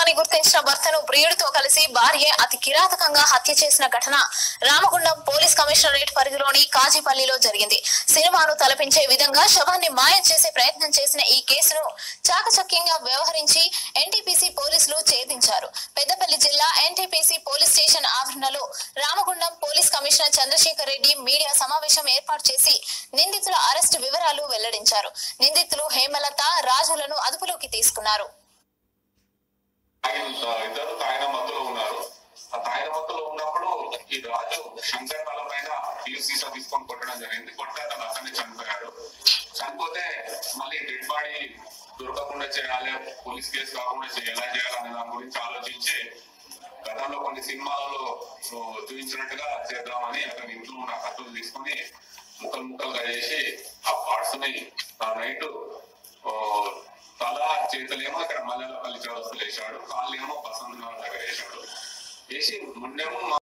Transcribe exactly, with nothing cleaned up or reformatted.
అని గుర్తించిన భర్తను ప్రియుడితో కలిసి భార్య అతి కిరాతకంగా హత్య చేసిన ఘటన రామగుండం పోలీస్ కమిషనరేట్ పరిధిలోని కాజీపల్లిలో జరిగింది. సినిమాను తలపించే విధంగా శవాన్ని మాయం చేసే ప్రయత్నం చేసిన ఈ కేసును చాకచక్యంగా వ్యవహరించి ఎన్టీపీసీ పోలీసులు ఛేదించారు. పెద్దపల్లి జిల్లా ఎన్టీపీసీ పోలీస్ స్టేషన్ ఆవరణలో Ramagundam police commissioner Chandrasekhar Reddy media సమావేశం ఏర్పాటు చేసి నిందితుల అరెస్టు వివరాలు వెల్లడించారు. నిందితులు హేమలత, రాజులను అదుపులోకి తీసుకున్నారు. ఇద్దరు తాయిన మత్తులో ఉన్నారు. ఆ తాయిన మత్తులో ఉన్నప్పుడు ఈ రాజు శంకర్ వాళ్ళ పైన సీసా తీసుకొని కొట్టడం జరిగింది. కొట్టే అతను అతన్ని చనిపోయాడు. చనిపోతే మళ్ళీ డెడ్ బాడీ దొరకకుండా చేయాలి, పోలీస్ కేసు కాకుండా ఎలా చేయాలనే దాని గురించి ఆలోచించి గతంలో కొన్ని సినిమాలలో చూపించినట్టుగా చేద్దామని అతని ఇంట్లో ఉన్న కత్తులు తీసుకొని ముక్కలు ముక్కలుగా చేసి ఆ పార్ట్స్ ని నైట్ తల చేతులేమో ఇక్కడ మల్లెపల్లి చౌరస్తలు వేసాడు, కాళ్ళు ఏమో బసంత దగ్గర వేసాడు. వేసి ముందేమో